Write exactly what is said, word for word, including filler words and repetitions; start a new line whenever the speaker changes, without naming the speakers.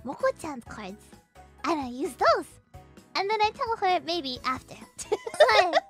Moco-Chan's cards. And I use those. And then I tell her maybe after. Like,